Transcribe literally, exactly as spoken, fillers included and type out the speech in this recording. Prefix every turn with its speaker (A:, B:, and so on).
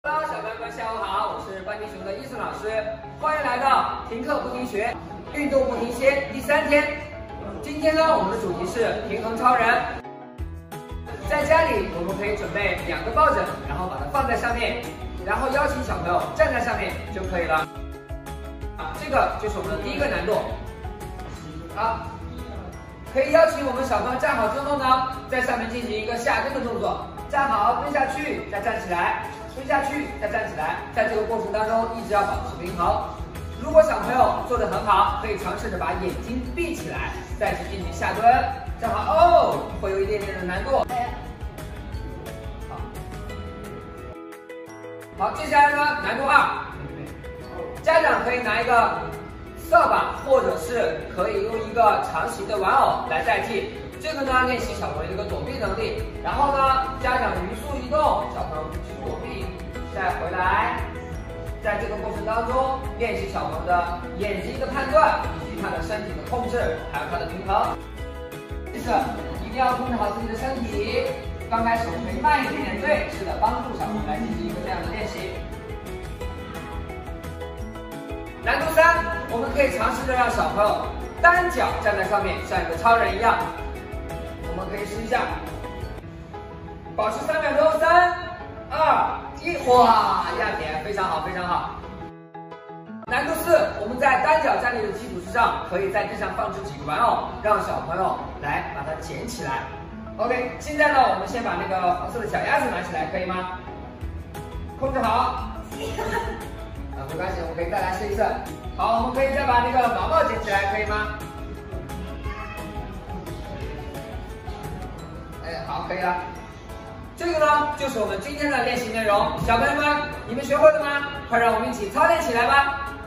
A: Hello， 小朋友们，下午好，我是班尼熊的伊森老师，欢迎来到停课不停学，运动不停歇第三天。今天呢，我们的主题是平衡超人。在家里，我们可以准备两个抱枕，然后把它放在上面，然后邀请小朋友站在上面就可以了。啊，这个就是我们的第一个难度。好，可以邀请我们小朋友站好之后呢，在上面进行一个下蹲的动作，站好，蹲下去，再站起来。蹲下去，再站起来，在这个过程当中一直要保持平衡。如果小朋友做得很好，可以尝试着把眼睛闭起来，再去进行下蹲。站好哦，会有一点点的难度。好，好，接下来呢，难度二，家长可以拿一个扫把，或者是可以用一个长形的玩偶来代替。这个呢，练习小朋友一个躲避能力。然后呢，家长匀速移动，小朋友去躲避，再回来。在这个过程当中，练习小朋友的眼睛的判断，以及他的身体的控制，还有他的平衡。第四，一定要控制好自己的身体。刚开始我们可以慢一点点，对，是的，帮助小朋友来进行一个这样的练习。难度三，我们可以尝试着让小朋友单脚站在上面，像一个超人一样。我们可以试一下，保持三秒钟，三、二、一，哇，压点非常好，非常好。难度四，我们在单脚站立的基础之上，可以在地上放置几个玩偶，让小朋友来把它捡起来。OK， 现在呢，我们先把那个黄色的小鸭子拿起来，可以吗？控制好。啊，没关系，我们可以再来试一次。好，我们可以再把那个毛毛捡起来，可以吗？好，可以了。这个呢，就是我们今天的练习内容。小朋友们，你们学会了吗？快让我们一起操练起来吧！